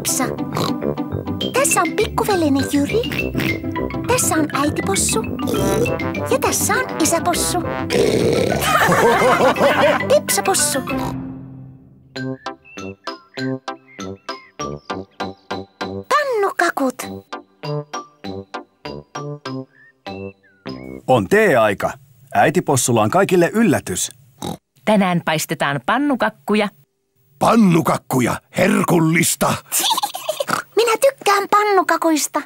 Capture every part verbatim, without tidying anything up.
Pipsa. Tässä on pikkuveljeni Jyri. Tässä on äitipossu. Ja tässä on isäpossu. Pipsapossu. Pannukakut. On teeaika. Äitipossulla on kaikille yllätys. Tänään paistetaan pannukakkuja. Pannukakkuja, herkullista. Minä tykkään pannukakuista.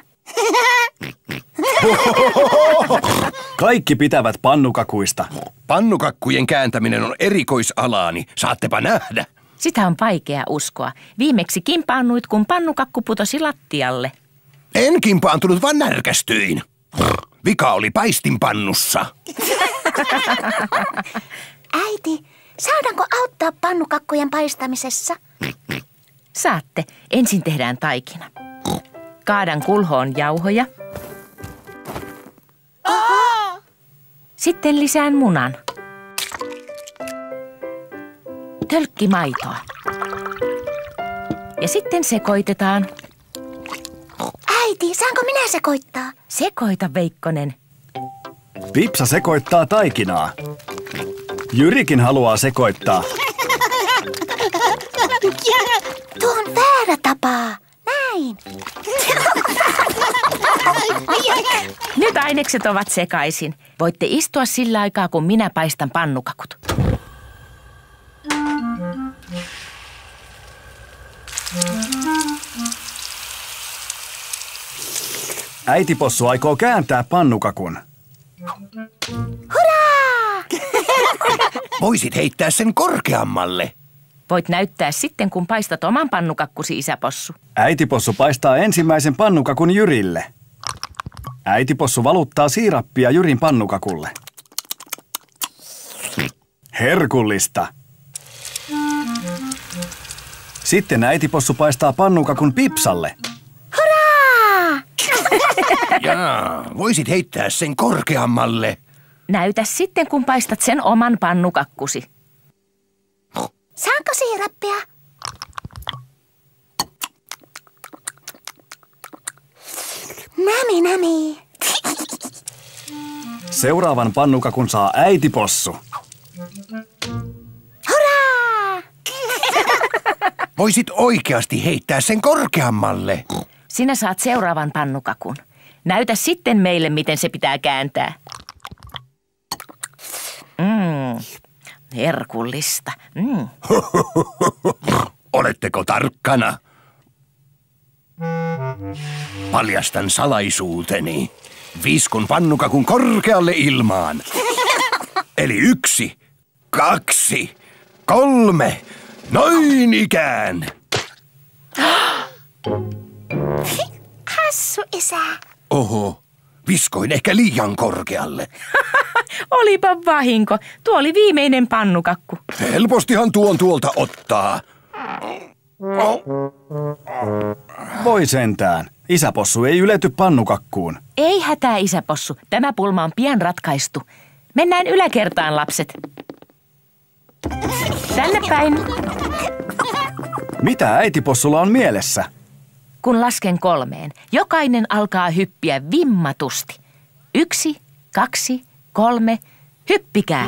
Kaikki pitävät pannukakuista. Pannukakkujen kääntäminen on erikoisalaani. Saattepa nähdä. Sitä on vaikea uskoa. Viimeksi kimpaannuit, kun pannukakku putosi lattialle. En kimpaantunut, vaan närkästyin. Vika oli paistinpannussa. Äiti, saadaanko auttaa pannukakkujen paistamisessa? Saatte. Ensin tehdään taikina. Kaadan kulhoon jauhoja. Oho! Sitten lisään munan. Tölkki maitoa. Ja sitten sekoitetaan. Äiti, saanko minä sekoittaa? Sekoita, Veikkonen. Pipsa sekoittaa taikinaa. Jyrikin haluaa sekoittaa. Tuo on väärä tapa. Näin. Nyt ainekset ovat sekaisin. Voitte istua sillä aikaa, kun minä paistan pannukakut. Äitipossu aikoo kääntää pannukakun. Hurraa! Voisit heittää sen korkeammalle. Voit näyttää sitten, kun paistat oman pannukakkusi, isäpossu. Äitipossu paistaa ensimmäisen pannukakun Jyrille. Äitipossu valuttaa siirappia Jyrin pannukakulle. Herkullista. Sitten äitipossu paistaa pannukakun Pipsalle. Hurraa! Jaa, voisit heittää sen korkeammalle. Näytä sitten, kun paistat sen oman pannukakkusi. Saanko siirappia? Nami, nami. Seuraavan pannukakun saa äitipossu. Hurraa! Voisit oikeasti heittää sen korkeammalle. Sinä saat seuraavan pannukakun. Näytä sitten meille, miten se pitää kääntää. Mm, herkullista. Mm. Oletteko tarkkana? Paljastan salaisuuteni. Viskon pannukakun korkealle ilmaan. Eli yksi, kaksi, kolme, noin ikään. Hassu, isä. Oho, viskoin ehkä liian korkealle. Olipa vahinko. Tuo oli viimeinen pannukakku. Helpostihan tuon tuolta ottaa. Voi sentään. Isäpossu ei ylety pannukakkuun. Ei hätää, isäpossu. Tämä pulma on pian ratkaistu. Mennään yläkertaan, lapset. Tänne päin. Mitä äitipossulla on mielessä? Kun lasken kolmeen, jokainen alkaa hyppiä vimmatusti. Yksi, kaksi, kolme, hyppikää.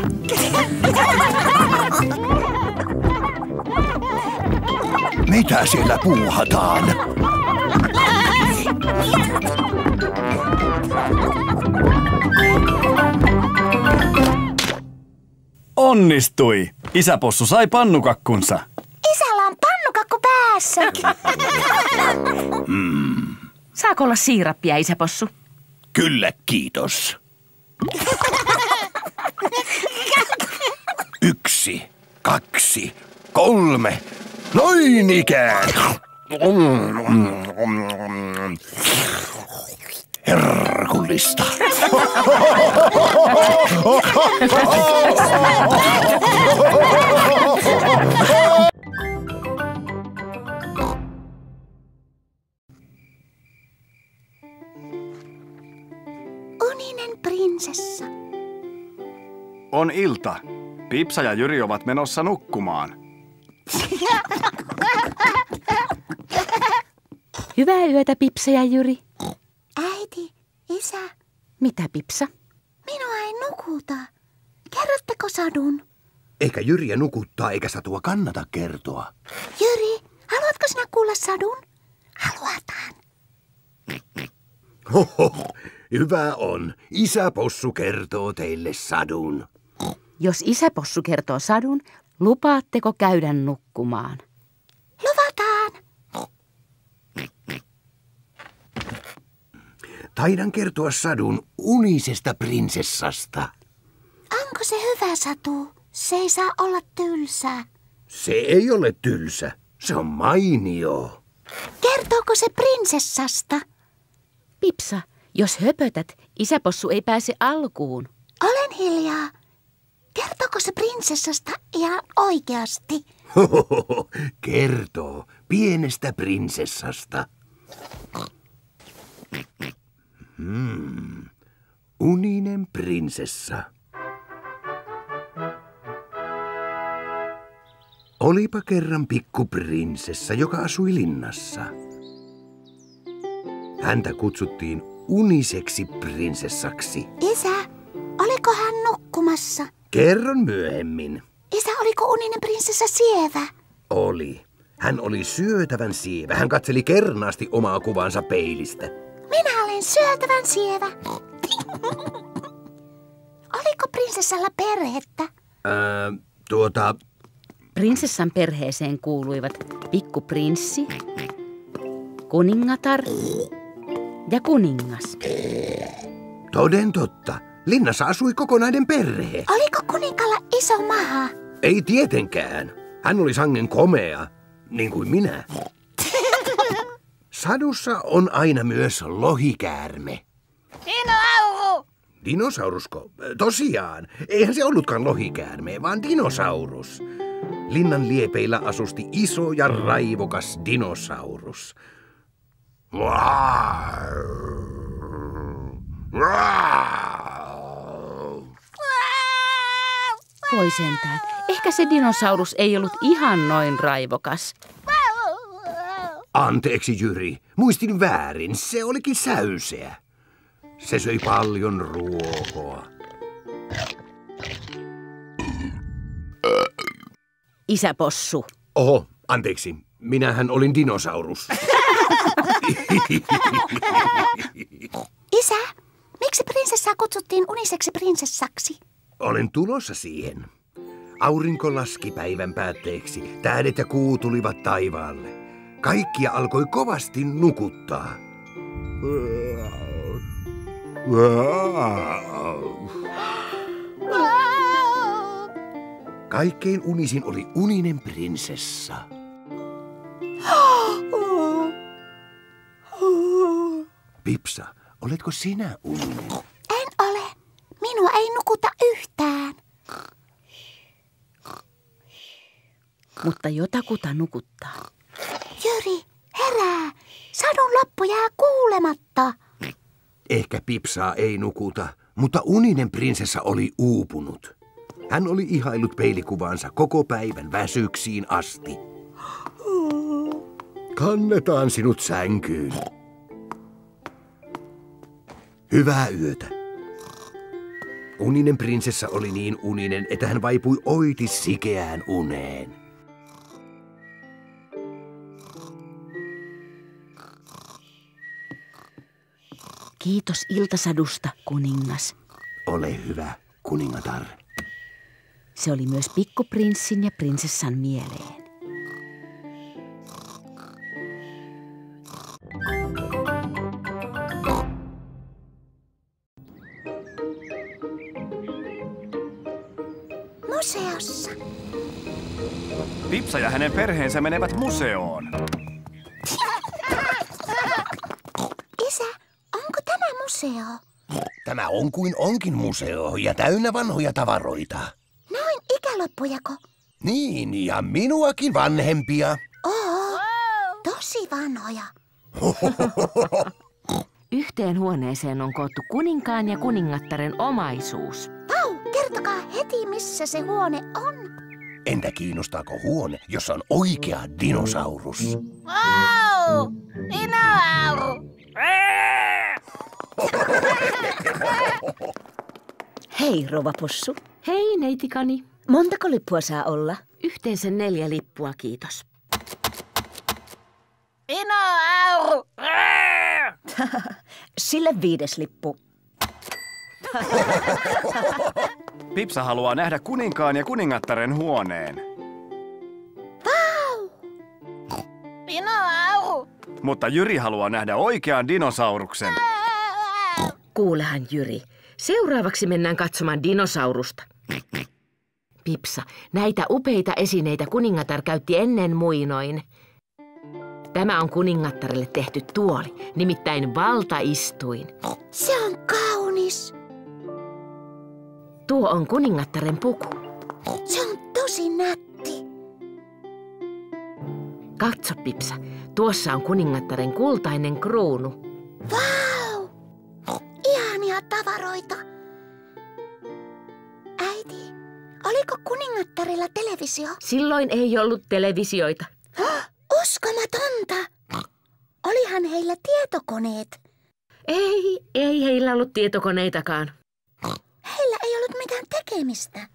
Mitä siellä puuhataan? Onnistui! Isäpossu sai pannukakkunsa. Isällä on pannukakku päässä. Mm. Saako olla siirappia, isäpossu? Kyllä, kiitos. Yksi, kaksi, kolme, noin ikään. Herkullista. Uninen prinsessa. On ilta. Pipsa ja Jyri ovat menossa nukkumaan. Hyvää yötä, Pipsa ja Jyri. Äiti, isä, Mitä, Pipsa? minua ei nukuta. Kerrotteko sadun? Eikä Jyriä nukuttaa eikä satua kannata kertoa. Jyri, haluatko sinä kuulla sadun? Haluataan. Hoho, hyvä on. Isäpossu kertoo teille sadun. Jos isäpossu kertoo sadun, lupaatteko käydä nukkumaan? Luvataan. Taidan kertoa sadun unisesta prinsessasta. Onko se hyvä satu? Se ei saa olla tylsää. Se ei ole tylsä. Se on mainio. Kertooko se prinsessasta? Pipsa, jos höpötät, isäpossu ei pääse alkuun. Olen hiljaa. Kertooko se prinsessasta ihan oikeasti? Hohoho, kertoo pienestä prinsessasta. Hmm. Uninen prinsessa. Olipa kerran pikku prinsessa, joka asui linnassa. Häntä kutsuttiin uniseksi prinsessaksi. Isä, oliko hän nukkumassa? Kerron myöhemmin. Isä, oliko uninen prinsessa sievä? Oli. Hän oli syötävän sievä. Hän katseli kernaasti omaa kuvansa peilistä. Minä olen syötävän sievä. Oliko prinsessalla perhettä? Ää, tuota... Prinsessan perheeseen kuuluivat pikkuprinssi, kuningatar ja kuningas. Toden totta. Linnassa asui kokonainen perhe. Oliko kuninkalla iso maha? Ei tietenkään. Hän oli sangen komea, niin kuin minä. Sadussa on aina myös lohikäärme. Dinosauru! Dinosaurusko? Tosiaan. Eihän se ollutkaan lohikäärme, vaan dinosaurus. Linnan liepeillä asusti iso ja raivokas dinosaurus. Voi sentään. Ehkä se dinosaurus ei ollut ihan noin raivokas. Anteeksi, Jyri. Muistin väärin. Se olikin säyseä. Se söi paljon ruohoa. Isäpossu. Oho, anteeksi. Minähän olin dinosaurus. Isä, miksi prinsessaa kutsuttiin uniseksi prinsessaksi? Olen tulossa siihen. Aurinko laski päivän päätteeksi. Tähdet ja kuu tulivat taivaalle. Kaikkia alkoi kovasti nukuttaa. Kaikkein unisin oli uninen prinsessa. Pipsa, oletko sinä uninen? En ole. Minua ei nukuta yhtään. Mutta jotakuta nukuttaa. Jyri, herää. Sadun loppu jää kuulematta. Ehkä Pipsaa ei nukuta, mutta uninen prinsessa oli uupunut. Hän oli ihaillut peilikuvaansa koko päivän väsyksiin asti. Kannetaan sinut sänkyyn. Hyvää yötä. Uninen prinsessa oli niin uninen, että hän vaipui oitis sikeään uneen. Kiitos iltasadusta, kuningas. Ole hyvä, kuningatar. Se oli myös pikkuprinssin ja prinsessan mieleen. Museossa. Pipsa ja hänen perheensä menevät museoon. Isä, onko tämä museo? Tämä on kuin onkin museo ja täynnä vanhoja tavaroita. Noin ikäloppujako? Niin, ja minuakin vanhempia. Oo, tosi vanhoja. Yhteen huoneeseen on koottu kuninkaan ja kuningattaren omaisuus. Tau, kertokaa heti, missä se huone on. Entä kiinnostaako huone, jossa on oikea dinosaurus? Wow! Dinosauru! Dinosauru! Hei, rouva possu. Hei, neitikani. Montako lippua saa olla? Yhteensä neljä lippua, kiitos. Dinosauru! Sille viides lippu. Pipsa haluaa nähdä kuninkaan ja kuningattaren huoneen. Dinosauru! Mutta Jyri haluaa nähdä oikean dinosauruksen. Kuulehan, Jyri. Seuraavaksi mennään katsomaan dinosaurusta. Pipsa, näitä upeita esineitä kuningatar käytti ennen muinoin. Tämä on kuningattarelle tehty tuoli, nimittäin valtaistuin. Se on kaunis. Tuo on kuningattaren puku. Se on tosi nätti. Katso, Pipsa, tuossa on kuningattaren kultainen kruunu. Vau! Ihania tavaroita. Äiti, oliko kuningattarilla televisio? Silloin ei ollut televisioita. Uskomatonta! Olihan heillä tietokoneet. Ei, ei heillä ollut tietokoneitakaan. Heillä ei ollut mitään tekemistä.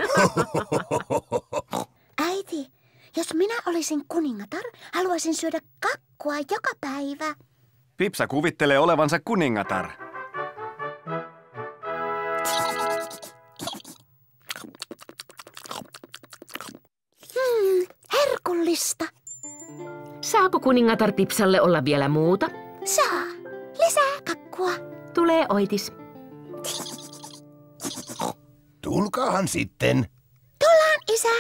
Äiti, jos minä olisin kuningatar, haluaisin syödä kakkua joka päivä. Pipsa kuvittelee olevansa kuningatar. Hmm, herkullista. Saako kuningatar Pipsalle olla vielä muuta? Saa. Lisää kakkua. Tulee oitis. Tulkaahan sitten. Tullaan, isä.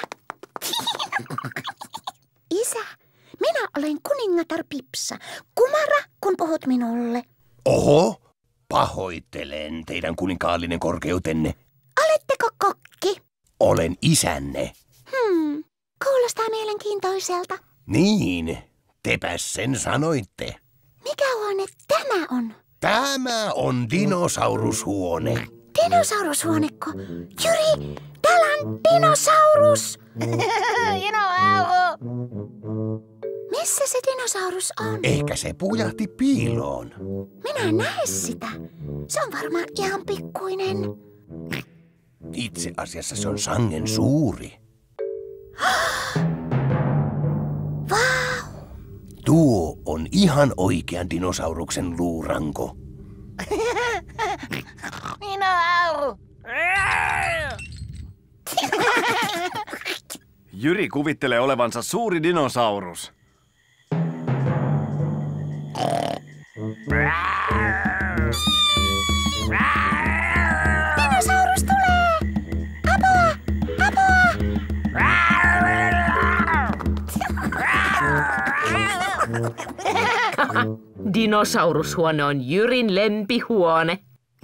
Isä, minä olen kuningatar Pipsa. Kumara, kun puhut minulle. Oho, pahoittelen teidän kuninkaallinen korkeutenne. Oletteko kokki? Olen isänne. Hmm, kuulostaa mielenkiintoiselta. Niin, tepäs sen sanoitte. Mikä huone tämä on? Tämä on dinosaurushuone. Dinosaurushuonekko. Jyri, täällä on dinosaurus. Dinosauru. Missä se dinosaurus on? Ehkä se pujahti piiloon. Minä en näe sitä. Se on varmaan ihan pikkuinen. Itse asiassa se on sangen suuri. Vau! Tuo on ihan oikean dinosauruksen luuranko. Dinosauru. Jyri kuvittelee olevansa suuri dinosaurus. Dinosaurus tulee! Apua! Apua! Dinosaurushuone on Jyrin lempihuone.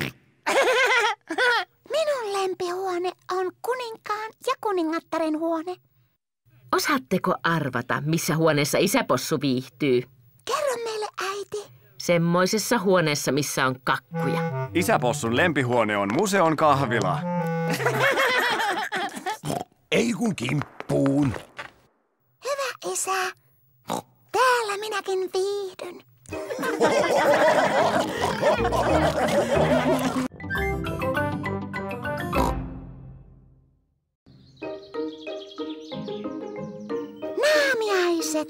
Minun lempihuone on kuninkaan ja kuningattaren huone. Osaatteko arvata, missä huoneessa isäpossu viihtyy? Kerro meille, äiti. Semmoisessa huoneessa, missä on kakkuja. Isäpossun lempihuone on museon kahvila. Ei kun kimppuun. Hyvä isä. Täällä minäkin viihdyn. Naamiaiset.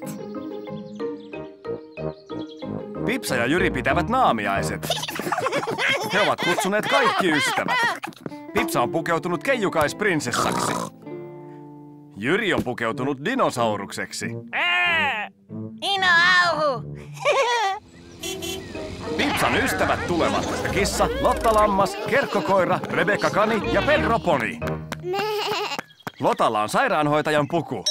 Pipsa ja Jyri pitävät naamiaiset. He ovat kutsuneet kaikki ystävät. Pipsa on pukeutunut keijukais-prinsessaksi. Jyri on pukeutunut dinosaurukseksi. Dinosauru. Pipsan ystävät tulevat. Kissa, Lotta Lammas, Kerkkokoira, Rebekka Kani ja Pedro Poni. Lotalla on sairaanhoitajan puku.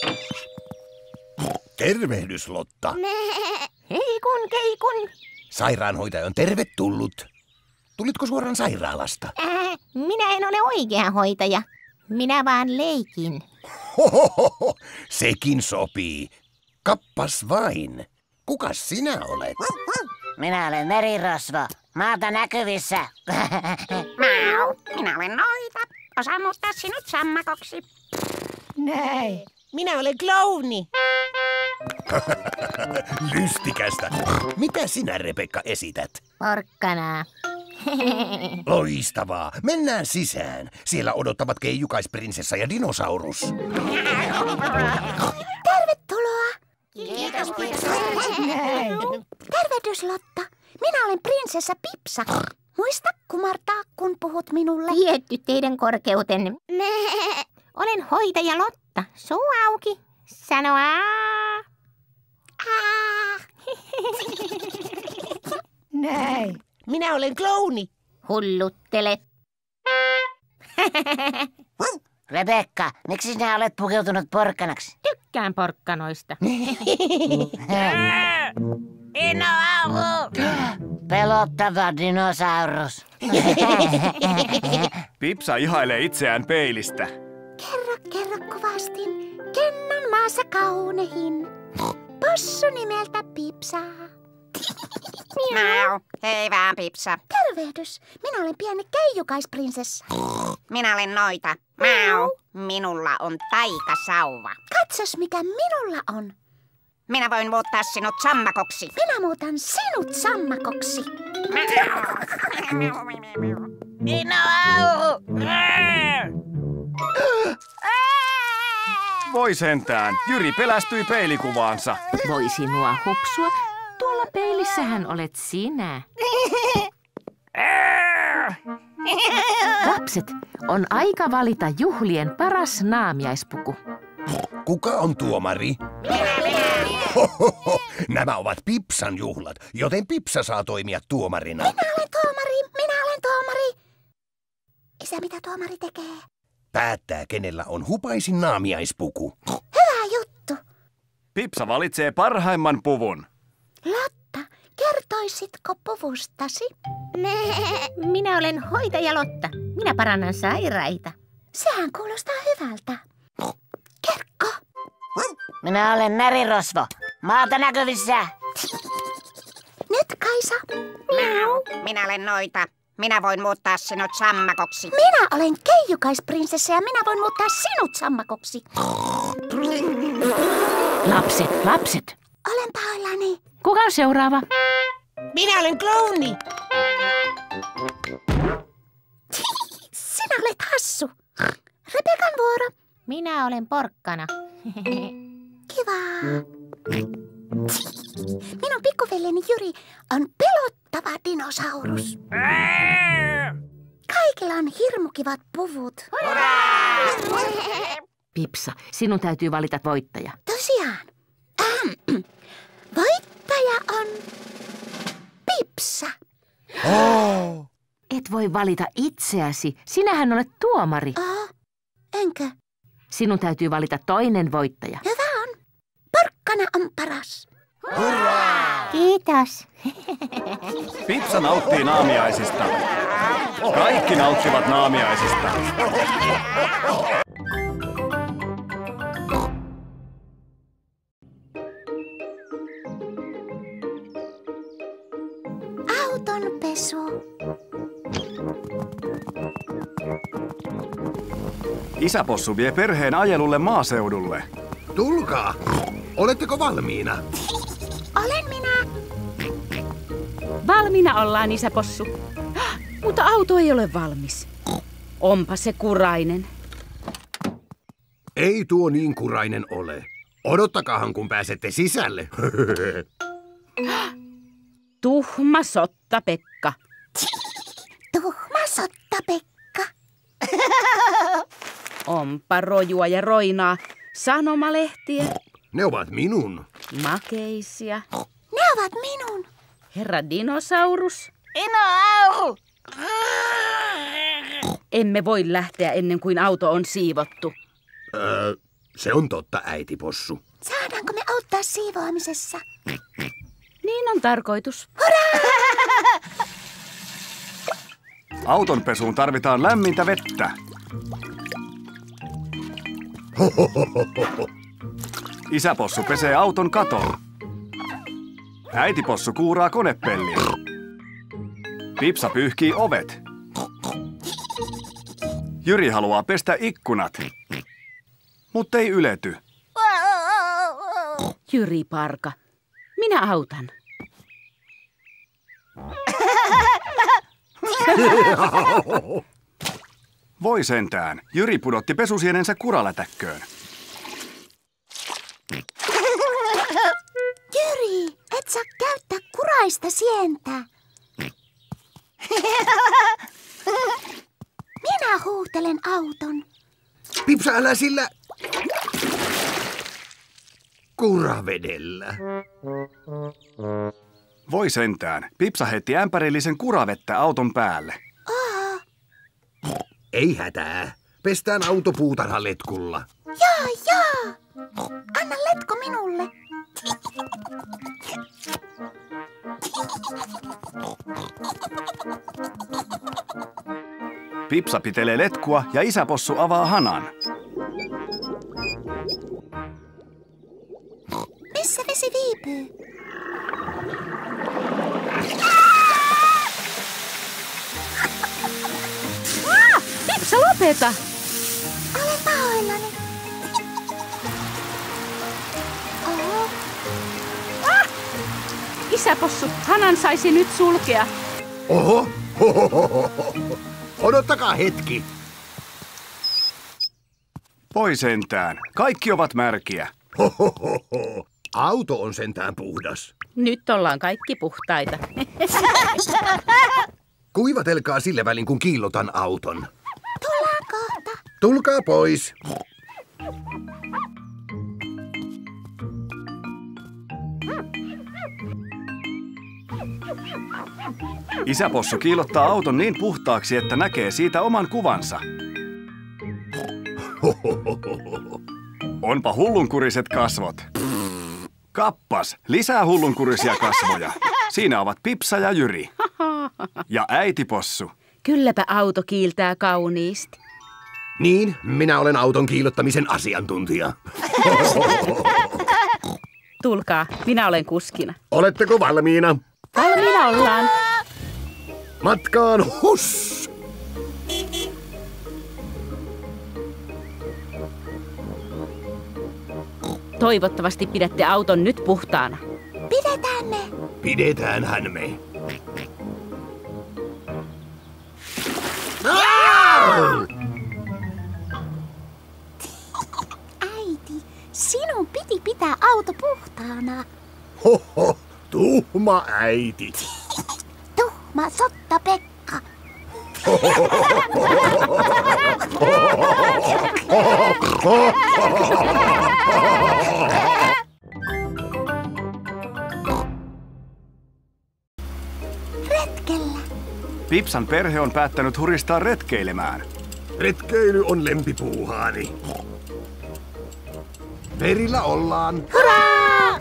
Tervehdys, Lotta. Heikun keikun. Sairaanhoitaja on tervetullut. Tulitko suoraan sairaalasta? Äh, minä en ole oikea hoitaja. Minä vaan leikin. Hohohoho, sekin sopii. Kappas vain. Kukas sinä olet? Minä olen merirosvo. Maata näkyvissä. Mau. Minä olen noita. Osaan muuttaa sinut sammakoksi. Näin. Minä olen klouni. Lystikästä. Mitä sinä, Rebekka, esität? Porkkanaa. Loistavaa. Mennään sisään. Siellä odottavat keijukaisprinssessa ja dinosaurus. Tervetuloa. Kiitos, Pipsa. Tervehdys, Lotta. Minä olen prinsessa Pipsa. Muista kumartaa, kun puhut minulle. Tietty teidän korkeutenne. Olen hoitaja Lotta. Suu auki. Sano aa. Aa. Näin. Minä olen klouni. Hulluttele. Rebekka, miksi sinä olet pukeutunut porkkanaksi? Tykkään porkkanoista. Ino auhu! Pelottava dinosaurus. Pipsa ihailee itseään peilistä. Kerro, kerro kovastin. Kennon maassa kaunehin. Possu nimeltä Pipsa. Miau. Hei vaan, Pipsa. Tervehdys. Minä olen pieni keijukaisprinssessa. Minä olen Noita. Miau. Minulla on taikasauva. Katsos, mikä minulla on. Minä voin muuttaa sinut sammakoksi. Minä muutan sinut sammakoksi. Ino auhu! Voi sentään, Jyri pelästyi peilikuvaansa. Voi sinua hupsua. Tuolla peilissähän olet sinä. Lapset, on aika valita juhlien paras naamiaispuku. Kuka on tuomari? Hohoho, nämä ovat Pipsan juhlat, joten Pipsa saa toimia tuomarina. Minä olen tuomari, minä olen tuomari. Isä, mitä tuomari tekee? Päättää, kenellä on hupaisin naamiaispuku. Hyvä juttu. Pipsa valitsee parhaimman puvun. Lotta, kertoisitko puvustasi? Minä olen hoitaja Lotta. Minä parannan sairaita. Sehän kuulostaa hyvältä. Kerkko. Minä olen merirosvo. Maata näkyvissä. Nyt Kaisa. Miau. Minä olen Noita. Minä voin muuttaa sinut sammakoksi. Minä olen keijukaisprinssessa ja minä voin muuttaa sinut sammakoksi. Lapset, lapset. Olen pahoillani. Kuka on seuraava? Minä olen klouni. Sinä olet hassu. Rebekan vuoro. Minä olen porkkana. Kiva. Minun pikkuveljeni Jyri on pelottava dinosaurus. Kaikilla on hirmukivat puvut. Pipsa, sinun täytyy valita voittaja. Tosiaan. Voittaja on Pipsa. Oh. Et voi valita itseäsi. Sinähän olet tuomari. Oh, enkö? Sinun täytyy valita toinen voittaja. Hyvä on. Porkkana on paras. Kiitos. Pipsa nauttii naamiaisista. Kaikki nauttivat naamiaisista. Autonpesu. Isäpossu vie perheen ajelulle maaseudulle. Tulkaa. Oletteko valmiina? Olen minä. Valmiina ollaan, isäpossu. Mutta auto ei ole valmis. Onpa se kurainen. Ei tuo niin kurainen ole. Odottakaahan, kun pääsette sisälle. Tuhma sotta Pekka. Tuhma sotta Pekka. Onpa rojua ja roinaa. Sanomalehtiä. Ne ovat minun. Makeisia. Ne ovat minun. Herra dinosaurus. Ino auhu! Emme voi lähteä ennen kuin auto on siivottu. Öö, se on totta, äiti possu. Saadaanko me auttaa siivoamisessa? Niin on tarkoitus. Autonpesuun tarvitaan lämmintä vettä. Isäpossu pesee auton katon. Äitipossu kuuraa konepelliä. Pipsa pyyhkii ovet. Jyri haluaa pestä ikkunat, mutta ei ylety. Jyri Parka, minä autan. Voi sentään. Jyri pudotti pesusienensä kuralätäkköön. Jyri, et saa käyttää kuraista sientä. Minä huutelen auton. Pipsa, älä sillä kuravedellä. Voi sentään. Pipsa heitti ämpärillisen kuravettä auton päälle. Aa. Ei hätää. Pestään auto puutarhaletkulla. Jaa, jaa. Anna letko minulle. Pipsa pitelee letkua ja isäpossu avaa hanan. Missä vesi viipyy? Ah, Pipsa, lopeta! Olen pahoillani. Oho. Ah! Isäpossu, hanan saisi nyt sulkea. Oho! Hohohoho. Odottakaa hetki. Voi sentään. Kaikki ovat märkiä. Hohohoho. Auto on sentään puhdas. Nyt ollaan kaikki puhtaita. Kuivatelkaa sillä välin, kun kiillotan auton. Tullaan kohta. Tulkaa pois. Isäpossu kiillottaa auton niin puhtaaksi, että näkee siitä oman kuvansa. Onpa hullunkuriset kasvot. Kappas, lisää hullunkurisia kasvoja. Siinä ovat Pipsa ja Jyri. Ja äitipossu. Kylläpä auto kiiltää kauniisti. Niin, minä olen auton kiillottamisen asiantuntija. Tulkaa, minä olen kuskina. Oletteko valmiina? Valmiina ollaan. Matkaan hus! Toivottavasti pidätte auton nyt puhtaana. Pidetään me. Pidetäänhän me. Äiti, sinun piti pitää auto puhtaana. Hoho, tuhma äiti. Tuhma sotta Pekka. Retkellä. Pipsan perhe on päättänyt huristaa retkeilemään. Retkeily on lempipuuhaani. Perillä ollaan. Hurraa!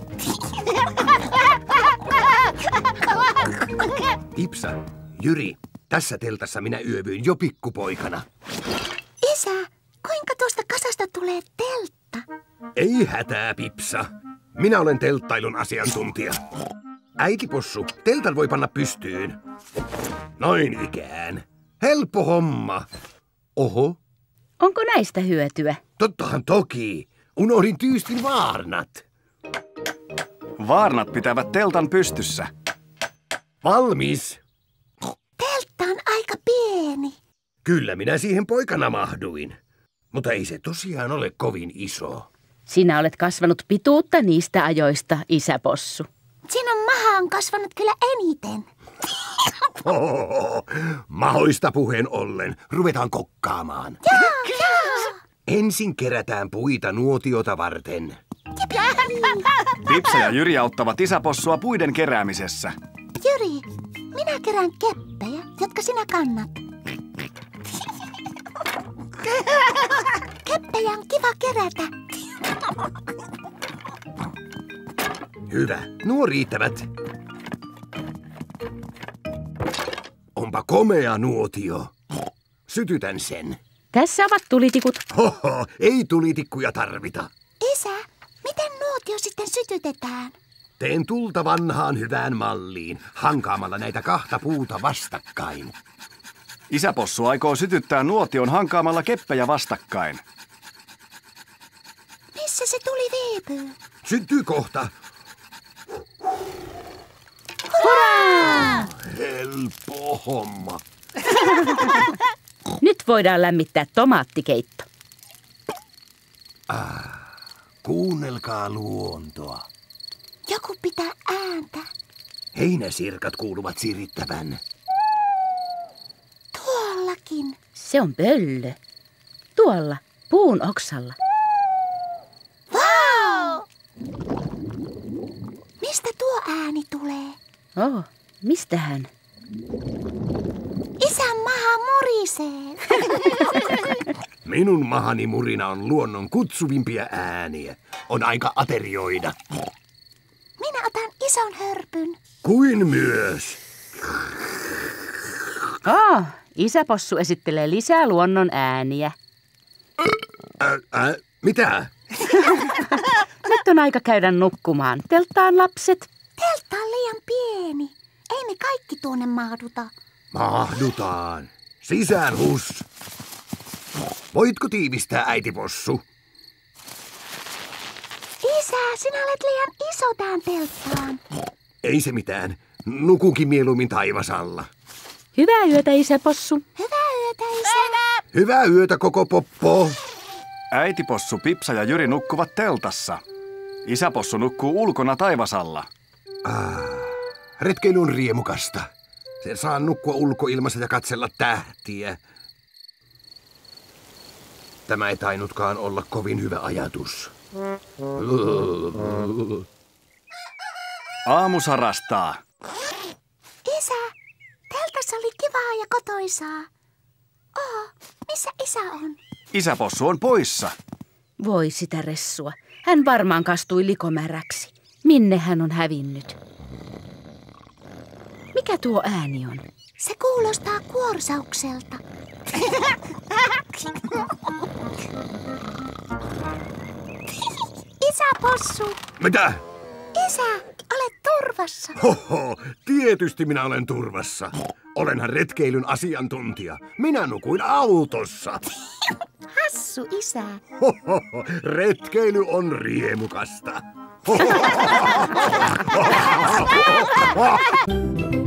Pipsa, Jyri, tässä teltassa minä yövyin jo pikkupoikana. Isä, kuinka tuosta kasasta tulee teltta? Ei hätää, Pipsa. Minä olen telttailun asiantuntija. Äitipossu, teltan voi panna pystyyn. Noin ikään. Helppo homma. Oho. Onko näistä hyötyä? Tottahan toki. Unohdin tyystin vaarnat. Vaarnat pitävät teltan pystyssä. Valmis. Teltta on aika pieni. Kyllä minä siihen poikana mahduin. Mutta ei se tosiaan ole kovin iso. Sinä olet kasvanut pituutta niistä ajoista, isäpossu. Sinun maha on kasvanut kyllä eniten. Ohohoho. Mahoista puheen ollen. Ruvetaan kokkaamaan. Jaa, jaa. Ensin kerätään puita nuotiota varten. Pipsa ja Jyri auttavat isäpossua puiden keräämisessä. Jyri, minä kerään keppejä, jotka sinä kannat. Keppejä on kiva kerätä. Hyvä, nuo riittävät. Onpa komea nuotio. Sytytän sen. Tässä ovat tulitikut. Hoho, ei tulitikkuja tarvita. Isä, miten nuotio sitten sytytetään? Teen tulta vanhaan hyvään malliin, hankaamalla näitä kahta puuta vastakkain. Isäpossu aikoo sytyttää nuotion hankaamalla keppejä vastakkain. Missä se tuli viipyy? Syntyy kohta. Hurraa! Helppo homma. Nyt voidaan lämmittää tomaattikeitto. Ah, kuunnelkaa luontoa. Joku pitää ääntä. Heinäsirkat kuuluvat sirittävän. Tuollakin. Se on pöllö. Tuolla, puun oksalla. Vau! Mistä tuo ääni tulee? Oh, mistähän? Isän maha murisee. Minun mahani murina on luonnon kutsuvimpia ääniä. On aika aterioida. Minä otan ison hörpyn. Kuin myös. Oh, isäpossu esittelee lisää luonnon ääniä. Ä, ä, mitä? Nyt on aika käydä nukkumaan. Telttaan, lapset. Teltta on liian pieni. Ei me kaikki tuonne mahduta. Mahdutaan. Sisään hus. Voitko tiivistää, äitipossu? Isä, sinä olet liian iso tähän telttaan. Ei se mitään. Nukunkin mieluummin taivasalla. Hyvää yötä, isäpossu. Hyvää yötä, isä. Hyvää yötä, koko poppo. Äitipossu, Pipsa ja Jyri nukkuvat teltassa. Isäpossu nukkuu ulkona taivasalla. Ah, retkeily on riemukasta. Sen saa nukkua ulkoilmassa ja katsella tähtiä. Tämä ei tainnutkaan olla kovin hyvä ajatus. Aamu sarastaa. Isä, teltassa oli kivaa ja kotoisaa. Oh, missä isä on? Isäpossu on poissa. Voi sitä ressua. Hän varmaan kastui likomäräksi. Minne hän on hävinnyt? Mikä tuo ääni on? Se kuulostaa kuorsaukselta. Isäpossu! Mitä? Isä, olet turvassa. Hoho, tietysti minä olen turvassa. Olenhan retkeilyn asiantuntija. Minä nukuin autossa. Hassu, isä. Hoho, retkeily on riemukasta.